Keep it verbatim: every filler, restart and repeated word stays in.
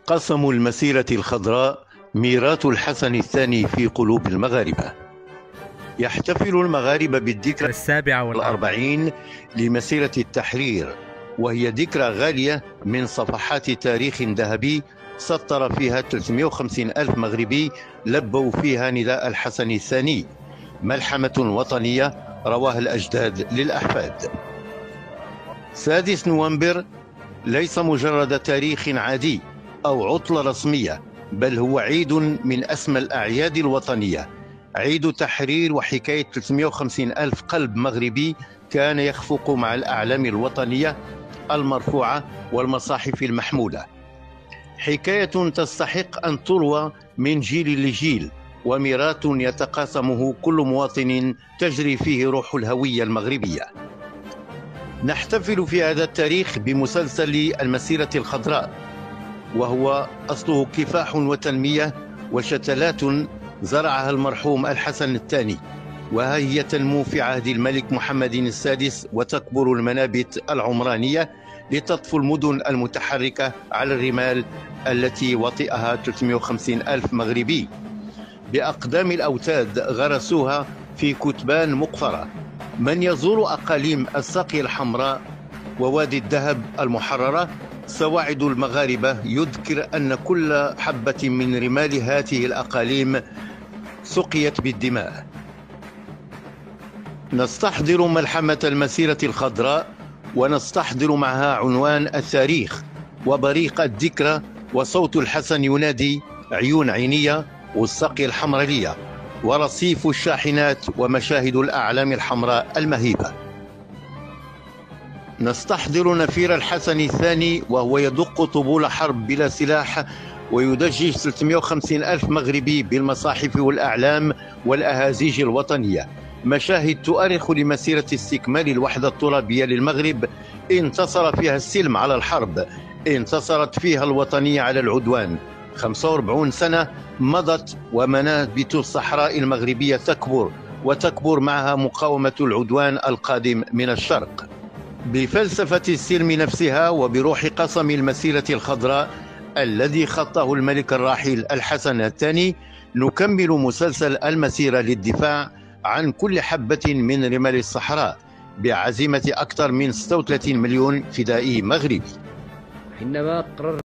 قسم المسيرة الخضراء ميراث الحسن الثاني في قلوب المغاربة. يحتفل المغاربة بالذكرى السابعة والأربعين لمسيرة التحرير، وهي ذكرى غالية من صفحات تاريخ ذهبي سطر فيها ثلاثمئة وخمسين ألف مغربي لبوا فيها نداء الحسن الثاني، ملحمة وطنية رواها الأجداد للأحفاد. سادس نوفمبر ليس مجرد تاريخ عادي أو عطلة رسمية، بل هو عيد من أسمى الأعياد الوطنية، عيد تحرير وحكاية ثلاثمئة وخمسين ألف قلب مغربي كان يخفق مع الأعلام الوطنية المرفوعة والمصاحف المحمولة. حكاية تستحق أن تروى من جيل لجيل، وميراث يتقاسمه كل مواطن تجري فيه روح الهوية المغربية. نحتفل في هذا التاريخ بمسلسل المسيرة الخضراء، وهو أصله كفاح وتنمية وشتلات زرعها المرحوم الحسن الثاني، وها هي تنمو في عهد الملك محمد السادس، وتكبر المنابت العمرانية لتطفو المدن المتحركة على الرمال التي وطئها ثلاثمئة وخمسين ألف مغربي بأقدام الأوتاد غرسوها في كتبان مقفرة. من يزور أقاليم الساقية الحمراء ووادي الذهب المحررة سواعد المغاربة يذكر أن كل حبة من رمال هذه الأقاليم سقيت بالدماء. نستحضر ملحمة المسيرة الخضراء، ونستحضر معها عنوان التاريخ وبريق الذكرى، وصوت الحسن ينادي عيون عينية والساقية الحمرية ورصيف الشاحنات ومشاهد الأعلام الحمراء المهيبة. نستحضر نفير الحسن الثاني وهو يدق طبول حرب بلا سلاح، ويدجج ثلاثمئة وخمسين ألف مغربي بالمصاحف والأعلام والأهازيج الوطنية، مشاهد تؤرخ لمسيرة استكمال الوحدة الترابية للمغرب. انتصر فيها السلم على الحرب، انتصرت فيها الوطنية على العدوان. خمسة وأربعين سنة مضت ومنابت الصحراء المغربية تكبر، وتكبر معها مقاومة العدوان القادم من الشرق. بفلسفة السلم نفسها وبروح قسم المسيرة الخضراء الذي خطه الملك الراحل الحسن الثاني، نكمل مسلسل المسيرة للدفاع عن كل حبة من رمال الصحراء بعزيمة أكثر من ستة وثلاثين مليون فدائي مغربي. حينما قرر